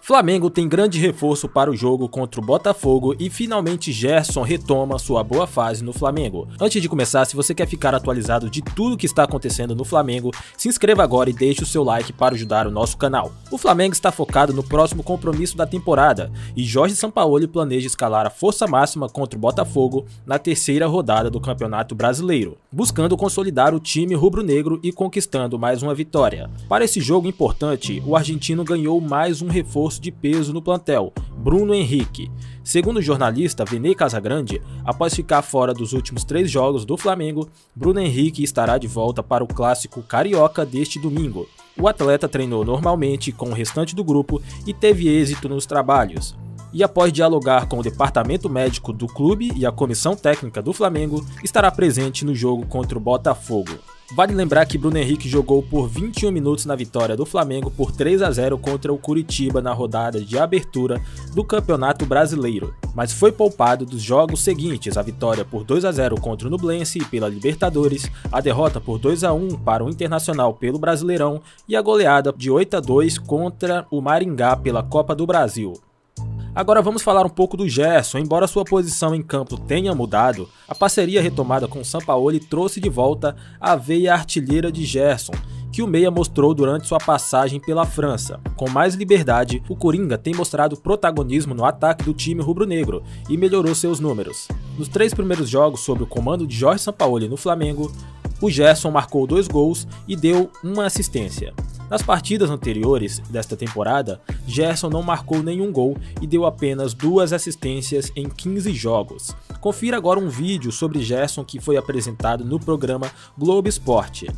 Flamengo tem grande reforço para o jogo contra o Botafogo e finalmente Gerson retoma sua boa fase no Flamengo. Antes de começar, se você quer ficar atualizado de tudo que está acontecendo no Flamengo, se inscreva agora e deixe o seu like para ajudar o nosso canal. O Flamengo está focado no próximo compromisso da temporada e Jorge Sampaoli planeja escalar a força máxima contra o Botafogo na terceira rodada do Campeonato Brasileiro, buscando consolidar o time rubro-negro e conquistando mais uma vitória. Para esse jogo importante, o argentino ganhou mais um reforço de peso no plantel, Bruno Henrique. Segundo o jornalista Vene Casagrande, após ficar fora dos últimos 3 jogos do Flamengo, Bruno Henrique estará de volta para o clássico carioca deste domingo. O atleta treinou normalmente com o restante do grupo e teve êxito nos trabalhos. E após dialogar com o departamento médico do clube e a comissão técnica do Flamengo, estará presente no jogo contra o Botafogo. Vale lembrar que Bruno Henrique jogou por 21 minutos na vitória do Flamengo por 3-0 contra o Curitiba na rodada de abertura do Campeonato Brasileiro, mas foi poupado dos jogos seguintes: a vitória por 2-0 contra o Nublense pela Libertadores, a derrota por 2-1 para o Internacional pelo Brasileirão e a goleada de 8-2 contra o Maringá pela Copa do Brasil. Agora vamos falar um pouco do Gerson. Embora sua posição em campo tenha mudado, a parceria retomada com Sampaoli trouxe de volta a veia artilheira de Gerson, que o meia mostrou durante sua passagem pela França. Com mais liberdade, o Coringa tem mostrado protagonismo no ataque do time rubro-negro e melhorou seus números. Nos 3 primeiros jogos sob o comando de Jorge Sampaoli no Flamengo, o Gerson marcou 2 gols e deu uma assistência. Nas partidas anteriores desta temporada, Gerson não marcou nenhum gol e deu apenas 2 assistências em 15 jogos. Confira agora um vídeo sobre Gerson que foi apresentado no programa Globo Esporte.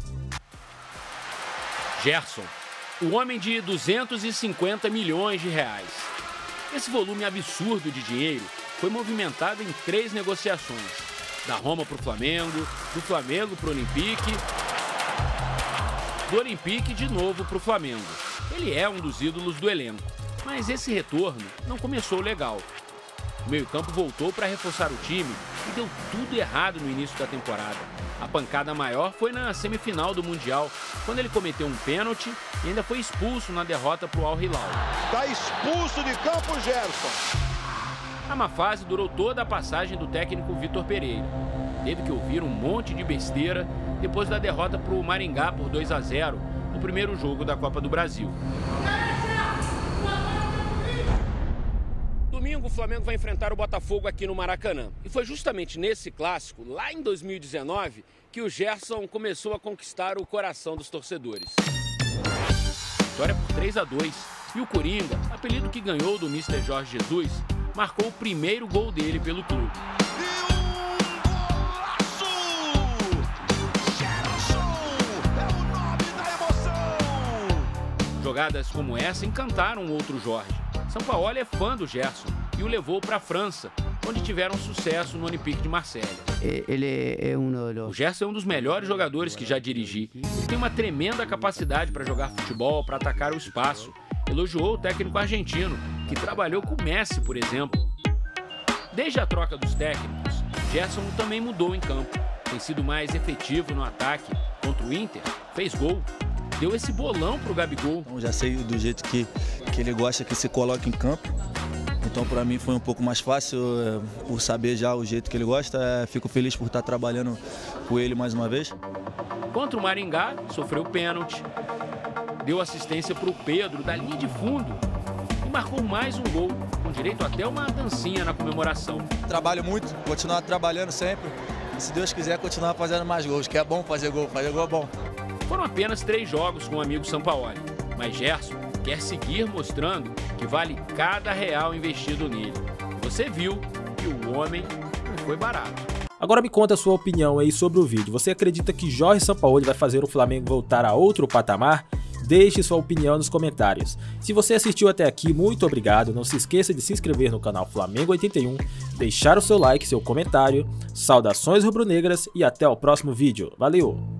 Gerson, o homem de 250 milhões de reais. Esse volume absurdo de dinheiro foi movimentado em 3 negociações: da Roma para o Flamengo, do Flamengo para o Olympique, do Olympique de novo para o Flamengo. Ele é um dos ídolos do elenco, mas esse retorno não começou legal. O meio-campo voltou para reforçar o time e deu tudo errado no início da temporada. A pancada maior foi na semifinal do Mundial, quando ele cometeu um pênalti e ainda foi expulso na derrota para o Al Hilal. Está expulso de campo Gerson. A má fase durou toda a passagem do técnico Vitor Pereira. Teve que ouvir um monte de besteira depois da derrota para o Maringá por 2-0 no primeiro jogo da Copa do Brasil. Domingo o Flamengo vai enfrentar o Botafogo aqui no Maracanã. E foi justamente nesse clássico, lá em 2019, que o Gerson começou a conquistar o coração dos torcedores. Vitória por 3-2 e o Coringa, apelido que ganhou do Mr. Jorge Jesus, marcou o primeiro gol dele pelo clube. Jogadas como essa encantaram o outro Jorge. Sampaoli é fã do Gerson e o levou para a França, onde tiveram sucesso no Olympique de Marselha. O Gerson é um dos melhores jogadores que já dirigi. Ele tem uma tremenda capacidade para jogar futebol, para atacar o espaço. Elogiou o técnico argentino, que trabalhou com o Messi, por exemplo. Desde a troca dos técnicos, Gerson também mudou em campo. Tem sido mais efetivo no ataque. Contra o Inter, fez gol. Deu esse bolão pro Gabigol. Então, já sei do jeito que ele gosta que se coloque em campo. Então, para mim foi um pouco mais fácil, por saber já o jeito que ele gosta. Fico feliz por estar trabalhando com ele mais uma vez. Contra o Maringá, sofreu pênalti. Deu assistência para o Pedro da linha de fundo e marcou mais um gol, com direito até uma dancinha na comemoração. Trabalho muito, continuar trabalhando sempre e, se Deus quiser, continuar fazendo mais gols, que é bom fazer gol é bom. Foram apenas 3 jogos com o amigo Sampaoli, mas Gerson quer seguir mostrando que vale cada real investido nele. Você viu que o homem não foi barato. Agora me conta a sua opinião aí sobre o vídeo. Você acredita que Jorge Sampaoli vai fazer o Flamengo voltar a outro patamar? Deixe sua opinião nos comentários. Se você assistiu até aqui, muito obrigado. Não se esqueça de se inscrever no canal Flamengo 81, deixar o seu like, seu comentário. Saudações rubro-negras e até o próximo vídeo. Valeu!